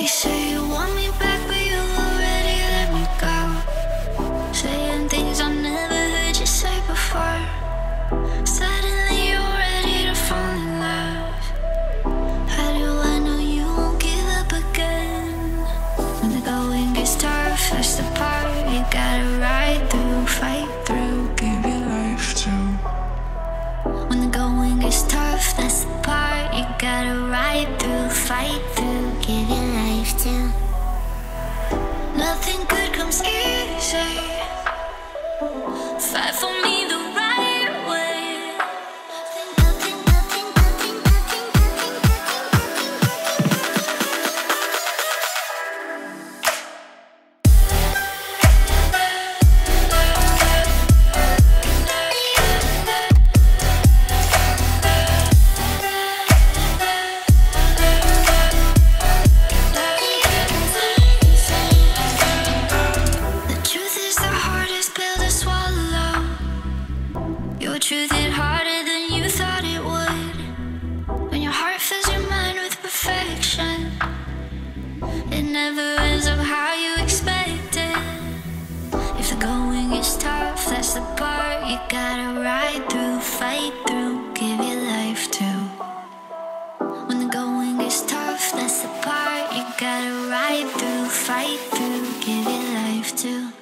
You say you want me back, but you already let me go. Saying things I never heard you say before. Suddenly you're ready to fall in love. How do I know you won't give up again? When the going gets tough, that's the part you gotta ride through, fight through, give your life to. When the going gets tough, that's the part you gotta ride through, fight through, give your life to. Nothing good comes easy. Fight for me the right way. Truth hit harder than you thought it would. When your heart fills your mind with perfection, it never ends up how you expected. If the going is tough, that's the part you gotta ride through, fight through, give your life to. When the going is tough, that's the part you gotta ride through, fight through, give your life to.